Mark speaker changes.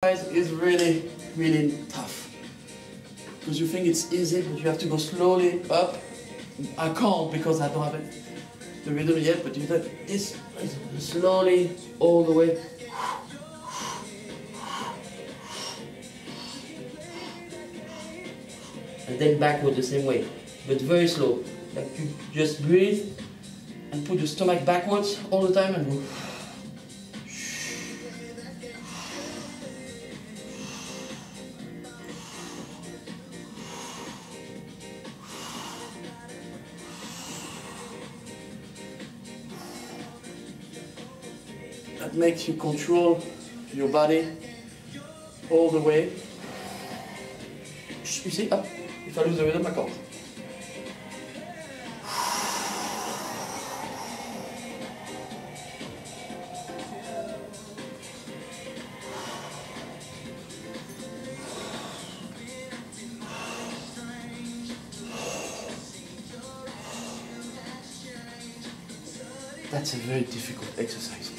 Speaker 1: Is really, really tough. Because you think it's easy, but you have to go slowly up. I can't because I don't have the rhythm yet, but you do this slowly all the way. And then backward the same way, but very slow. Like you just breathe and put your stomach backwards all the time and go. That makes you control your body all the way. You see, up. If I lose the rhythm, I can't. That's a very difficult exercise.